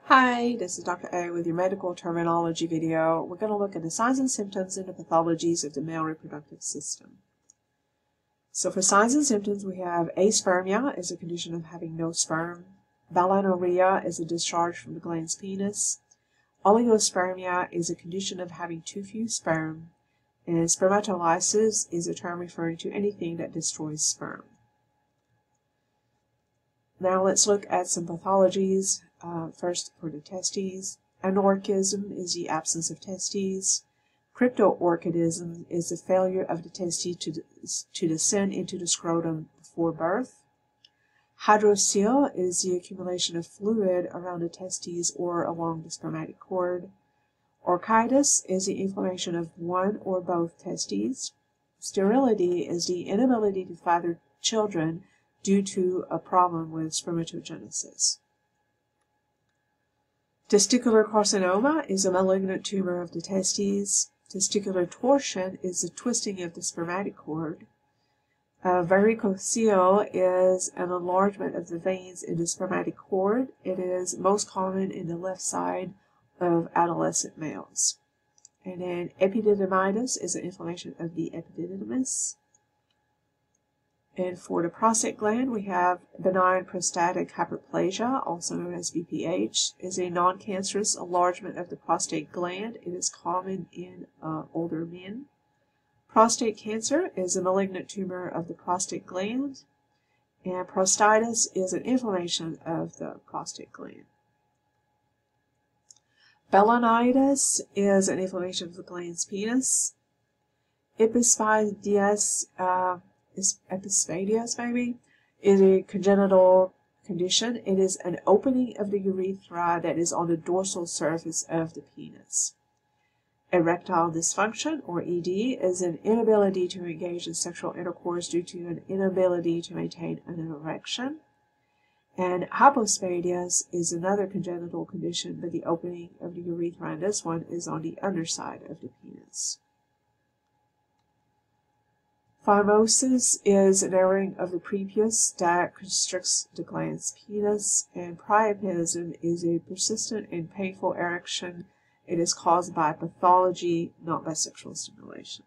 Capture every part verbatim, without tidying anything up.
Hi, this is Doctor A with your medical terminology video. We're going to look at the signs and symptoms and the pathologies of the male reproductive system. So for signs and symptoms, we have aspermia is a condition of having no sperm. Balanorrhea is a discharge from the gland's penis. Oligospermia is a condition of having too few sperm. And spermatolysis is a term referring to anything that destroys sperm. Now let's look at some pathologies. Uh, first, for the testes, anorchism is the absence of testes. Cryptorchidism is the failure of the testes to, to descend into the scrotum before birth. Hydrocele is the accumulation of fluid around the testes or along the spermatic cord. Orchitis is the inflammation of one or both testes. Sterility is the inability to father children due to a problem with spermatogenesis. Testicular carcinoma is a malignant tumor of the testes. Testicular torsion is the twisting of the spermatic cord. Uh, varicocele is an enlargement of the veins in the spermatic cord. It is most common in the left side of adolescent males. And then epididymitis is an inflammation of the epididymis. And for the prostate gland, we have benign prostatic hyperplasia, also known as B P H, is a non-cancerous enlargement of the prostate gland. It is common in uh, older men. Prostate cancer is a malignant tumor of the prostate gland. And prostatitis is an inflammation of the prostate gland. Balanitis is an inflammation of the gland's penis. Epispadias, uh, Epispadias maybe, is a congenital condition. It is an opening of the urethra that is on the dorsal surface of the penis. Erectile dysfunction, or E D, is an inability to engage in sexual intercourse due to an inability to maintain an erection. And hypospadias is another congenital condition, but the opening of the urethra, and this one is on the underside of the penis. Phimosis is an narrowing of the prepuce that constricts the gland's penis, and priapism is a persistent and painful erection. It is caused by pathology, not by sexual stimulation.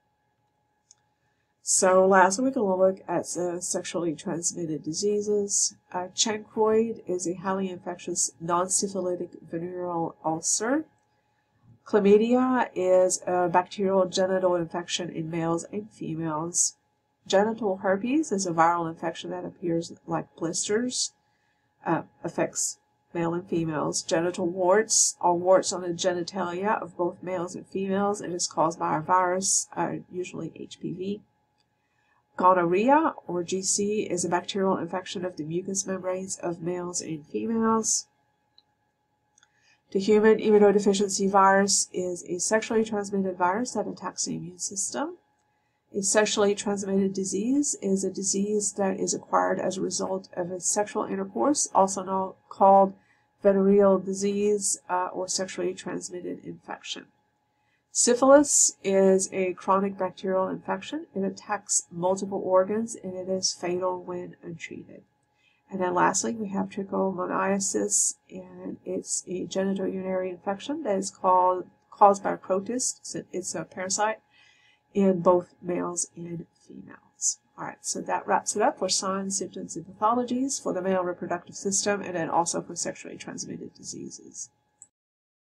So lastly, we're going to look at the sexually transmitted diseases. Uh, chancroid is a highly infectious non-syphilitic venereal ulcer. Chlamydia is a bacterial genital infection in males and females. Genital herpes is a viral infection that appears like blisters, uh, affects male and females. Genital warts are warts on the genitalia of both males and females. It is caused by a virus, uh, usually H P V. Gonorrhea, or G C, is a bacterial infection of the mucous membranes of males and females. The human immunodeficiency virus is a sexually transmitted virus that attacks the immune system. A sexually transmitted disease is a disease that is acquired as a result of a sexual intercourse, also known, called venereal disease uh, or sexually transmitted infection. Syphilis is a chronic bacterial infection. It attacks multiple organs and it is fatal when untreated. And then lastly, we have trichomoniasis, and it's a genitourinary infection that is called, caused by protists. It's a parasite in both males and females. All right, so that wraps it up for signs, symptoms, and pathologies for the male reproductive system, and then also for sexually transmitted diseases.